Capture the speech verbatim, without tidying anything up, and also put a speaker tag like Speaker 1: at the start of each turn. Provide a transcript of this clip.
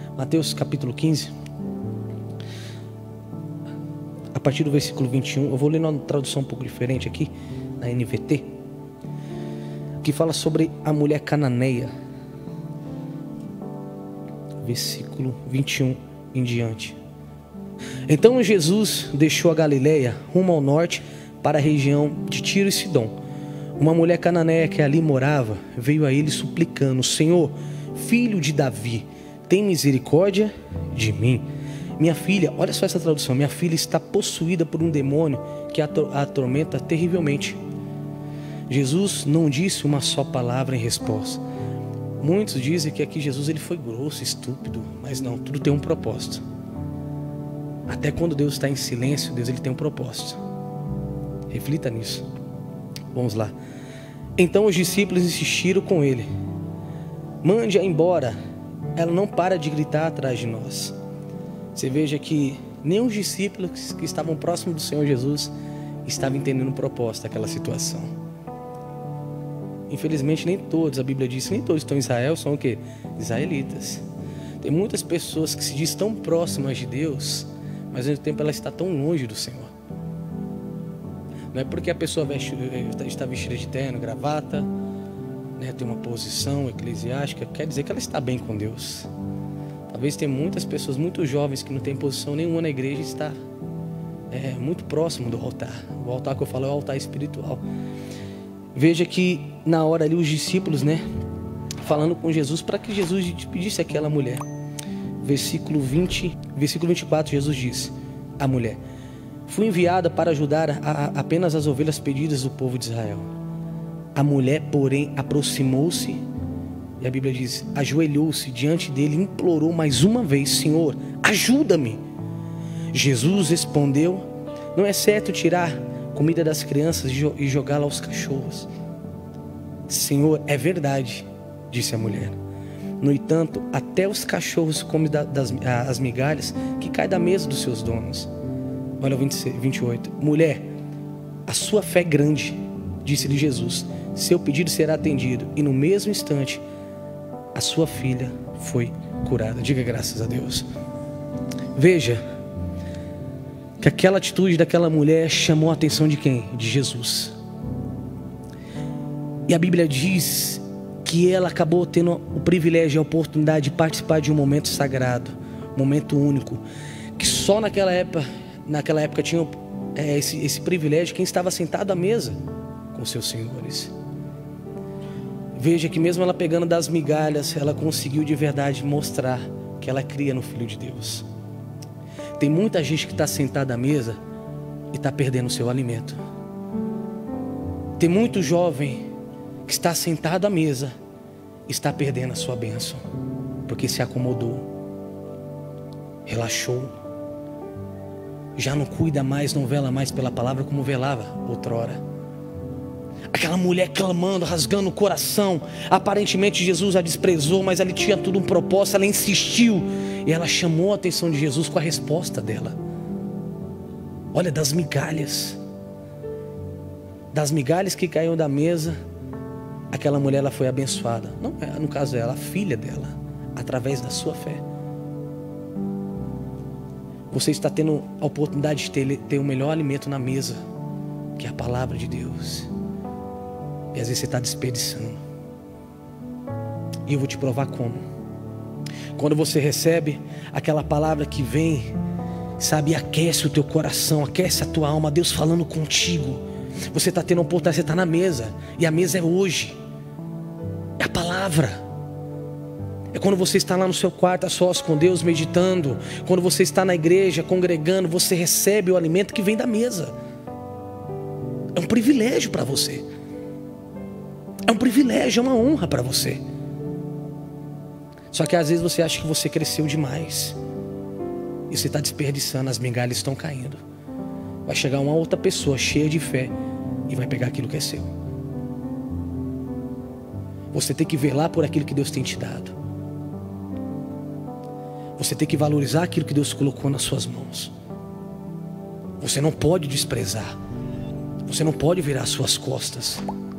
Speaker 1: Mateus capítulo quinze, a partir do versículo vinte e um, eu vou ler numa tradução um pouco diferente aqui, na N V T, que fala sobre a mulher cananeia, versículo vinte e um em diante. Então Jesus deixou a Galileia rumo ao norte para a região de Tiro e Sidom. Uma mulher cananeia que ali morava veio a ele suplicando: Senhor, filho de Davi, tem misericórdia de mim. Minha filha, olha só essa tradução, minha filha está possuída por um demônio que a atormenta terrivelmente. Jesus não disse uma só palavra em resposta. Muitos dizem que aqui Jesus ele foi grosso, estúpido, mas não, tudo tem um propósito. Até quando Deus está em silêncio, Deus ele tem um propósito. Reflita nisso. Vamos lá. Então os discípulos insistiram com ele: mande-a embora, ela não para de gritar atrás de nós. Você veja que nem os discípulos que estavam próximos do Senhor Jesus estavam entendendo o propósito daquela situação. Infelizmente nem todos, a Bíblia diz, nem todos que estão em Israel são o quê? Israelitas. Tem muitas pessoas que se dizem tão próximas de Deus, mas ao mesmo tempo ela está tão longe do Senhor. Não é porque a pessoa veste, está vestida de terno, gravata, né, tem uma posição eclesiástica, quer dizer que ela está bem com Deus. Talvez tenha muitas pessoas muito jovens que não têm posição nenhuma na igreja e está é, muito próximo do altar. O altar que eu falo é o altar espiritual. Veja que na hora ali os discípulos, né, falando com Jesus para que Jesus pedisse àquela mulher. Versículo vinte, versículo vinte e quatro, Jesus disse à mulher: fui enviada para ajudar a, a, apenas as ovelhas perdidas do povo de Israel. A mulher, porém, aproximou-se, e a Bíblia diz, ajoelhou-se diante dele e implorou mais uma vez: Senhor, ajuda-me. Jesus respondeu: não é certo tirar comida das crianças e jogá-la aos cachorros. Senhor, é verdade, disse a mulher. No entanto, até os cachorros comem das, as migalhas que caem da mesa dos seus donos. Olha o vinte e oito. Mulher, a sua fé é grande, disse-lhe Jesus. Seu pedido será atendido. E no mesmo instante, a sua filha foi curada. Diga graças a Deus. Veja que aquela atitude daquela mulher chamou a atenção de quem? De Jesus. E a Bíblia diz que ela acabou tendo o privilégio e a oportunidade de participar de um momento sagrado, um momento único, que só naquela época, naquela época tinha é, esse, esse privilégio quem estava sentado à mesa com seus senhores. Veja que mesmo ela pegando das migalhas, ela conseguiu de verdade mostrar que ela cria no Filho de Deus. Tem muita gente que está sentada à mesa e está perdendo o seu alimento. Tem muito jovem que está sentado à mesa e está perdendo a sua bênção, porque se acomodou, relaxou, já não cuida mais, não vela mais pela palavra como velava outrora. Aquela mulher clamando, rasgando o coração, aparentemente Jesus a desprezou, mas ela tinha tudo um propósito, ela insistiu e ela chamou a atenção de Jesus com a resposta dela. Olha, das migalhas, das migalhas que caíam da mesa, aquela mulher ela foi abençoada. Não é, no caso dela, a filha dela, através da sua fé. Você está tendo a oportunidade de ter, ter o melhor alimento na mesa, que é a palavra de Deus. E às vezes você está desperdiçando. E eu vou te provar como. Quando você recebe aquela palavra que vem, sabe, aquece o teu coração, aquece a tua alma, Deus falando contigo. Você está tendo a oportunidade, você está na mesa. E a mesa é hoje. É a palavra. É quando você está lá no seu quarto a sós com Deus, meditando. Quando você está na igreja, congregando, você recebe o alimento que vem da mesa. É um privilégio para você. É um privilégio, é uma honra para você. Só que às vezes você acha que você cresceu demais e você está desperdiçando, as migalhas estão caindo. Vai chegar uma outra pessoa cheia de fé e vai pegar aquilo que é seu. Você tem que velar por aquilo que Deus tem te dado. Você tem que valorizar aquilo que Deus colocou nas suas mãos. Você não pode desprezar. Você não pode virar suas costas.